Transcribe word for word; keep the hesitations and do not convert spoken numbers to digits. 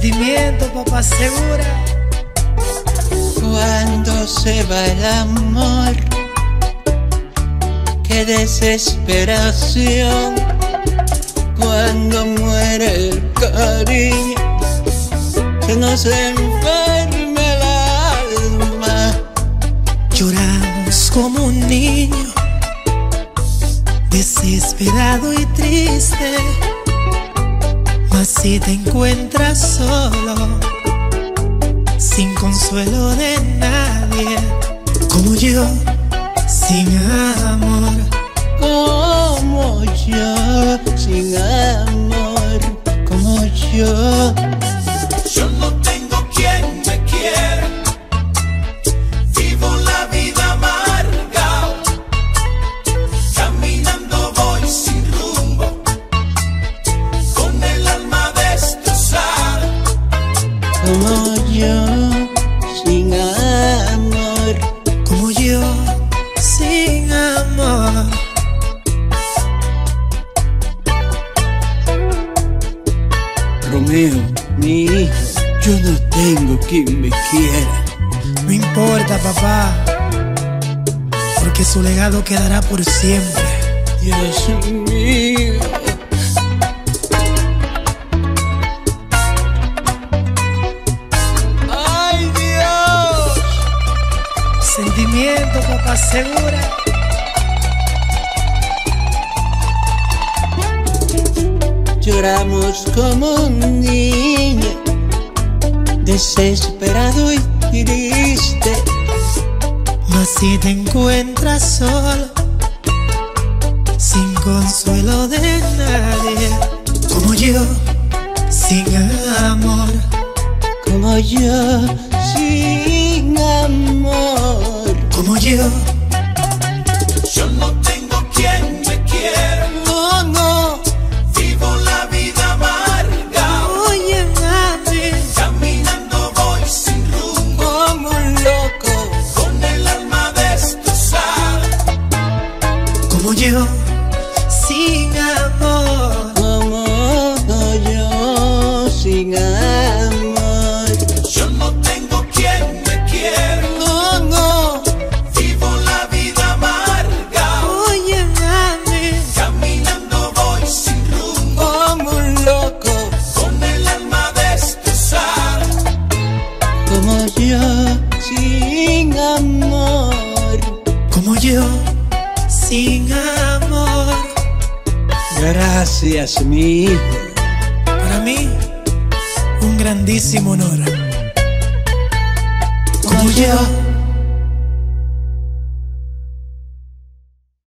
Sentimiento, papá, segura. Cuando se va el amor, qué desesperación. Cuando muere el cariño, que nos enferme el alma. Lloramos como un niño, desesperado y triste. Mas si te encuentras solo, sin consuelo de nadie, como yo, sin amor. Como yo, sin amor, como yo. Yo no tengo quien me quiera, vivo la vida amarga, caminando voy sin rumbo, con el alma destrozada. Como yo, sin amor, como yo, sin amor. Romeo, mi hijo, yo no tengo quien me quiera. No importa, papá, porque su legado quedará por siempre. Dios mío. ¡Ay, Dios! Sentimiento, papá, segura. Lloramos como un niño, desesperado y triste. Mas si te encuentras solo, sin consuelo de nadie, como yo, sin amor. Como yo, sin amor. Como yo, Yo no tengo quien me quiera, no, no. vivo la vida amarga, oye, mami, caminando voy sin rumbo, Como un loco. con el alma destrozada. como yo, sin amor. Como yo, sin amor. Yo no tengo quien me quiera, No, no. vivo la vida amarga, Oye, mami, caminando voy sin rumbo, Como un loco. con el alma destrozada. Como yo, sin amor. como yo, sin amor. Gracias, mi hijo. Para mí, un grandísimo honor. Como yo,